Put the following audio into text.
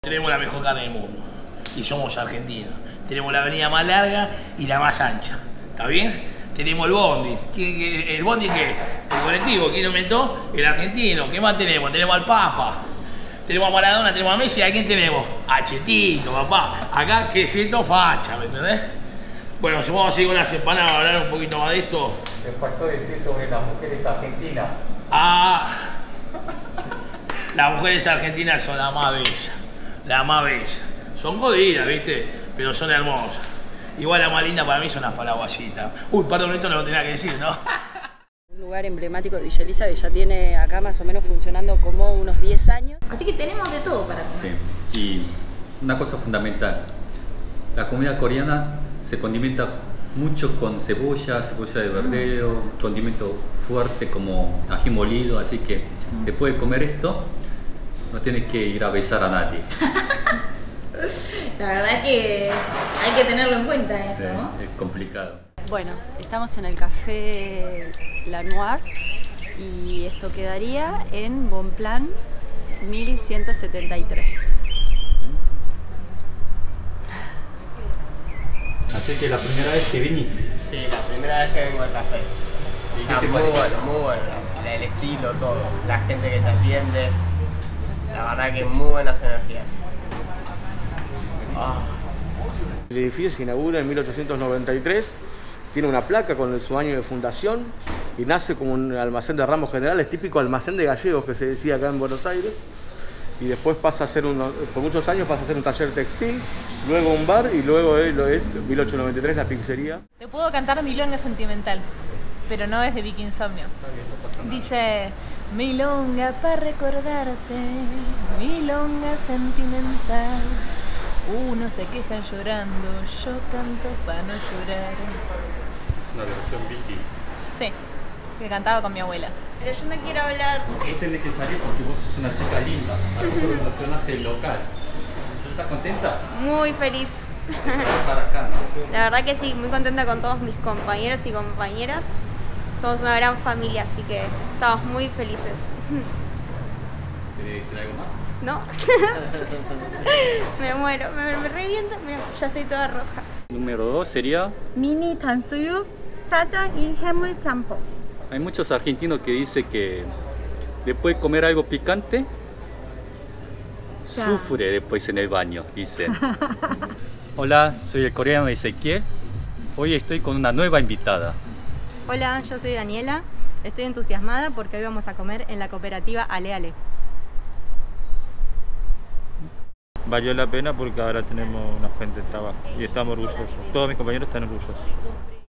Tenemos la mejor carne del mundo y somos argentinos. Tenemos la avenida más larga y la más ancha. ¿Está bien? Tenemos el bondi. ¿El bondi qué? El colectivo. ¿Quién lo inventó? El argentino. ¿Qué más tenemos? Tenemos al Papa. Tenemos a Maradona, tenemos a Messi. ¿A quién tenemos? A Chetito, papá. Acá, ¿qué es esto? Facha, ¿me entendés? Bueno, si vamos a seguir con las empanadas, a hablar un poquito más de esto. Me faltó decir sobre las mujeres argentinas. Ah, las mujeres argentinas son la más bella. La más bella. Son jodidas, ¿viste? Pero son hermosas. Igual la más linda para mí son las paraguayitas. Uy, perdón, esto no lo tenía que decir, ¿no? Un lugar emblemático de Villa Elisa que ya tiene acá más o menos funcionando como unos 10 años. Así que tenemos de todo para comer. Sí, y una cosa fundamental, la comida coreana se condimenta mucho con cebolla de verdeo, condimento fuerte como ají molido, así que después de comer esto no tienes que ir a besar a nadie. La verdad que hay que tenerlo en cuenta eso, Sí, ¿no? es complicado. Bueno, estamos en el Café La Noire y esto quedaría en Bonpland 1173. Así que la primera vez que viniste. Sí, la primera vez que vengo al café. Está muy bueno, el estilo, todo. La gente que te atiende, la verdad que muy buenas energías. El edificio se inaugura en 1893, tiene una placa con su año de fundación y nace como un almacén de ramos generales, típico almacén de gallegos que se decía acá en Buenos Aires. Y después pasa a ser, por muchos años pasa a ser un taller textil, luego un bar y luego lo es 1893 la pizzería. Te puedo cantar Milonga Sentimental, pero no es de Vicky Insomnio. Dice: milonga para recordarte, milonga sentimental. Unos se quejan llorando, yo canto para no llorar. Es una versión Vicky. Sí, que cantaba con mi abuela. Pero yo no quiero hablar. Vos tenés que salir porque vos sos una chica linda, así promocionás el local. ¿Estás contenta? Muy feliz. De trabajar acá, ¿no? La verdad que sí, muy contenta con todos mis compañeros y compañeras. Somos una gran familia, así que estamos muy felices. ¿Querés decir algo más? ¿No? Me muero, me reviento. Mira, ya estoy toda roja. Número 2 sería, Mini tansuyu, 짜장 y 해물 짬뽕. hay muchos argentinos que dicen que después de comer algo picante, sufre después en el baño, dicen. Hola, soy el coreano Ezequiel. Hoy estoy con una nueva invitada. Hola, yo soy Daniela. Estoy entusiasmada porque hoy vamos a comer en la cooperativa Ale Ale. Valió la pena porque ahora tenemos una fuente de trabajo y estamos orgullosos. Todos mis compañeros están orgullosos.